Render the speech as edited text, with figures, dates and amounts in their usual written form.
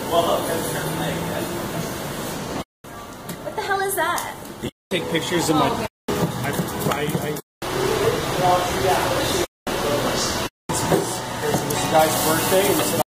What the hell is that? Take pictures of my. This guy's birthday, and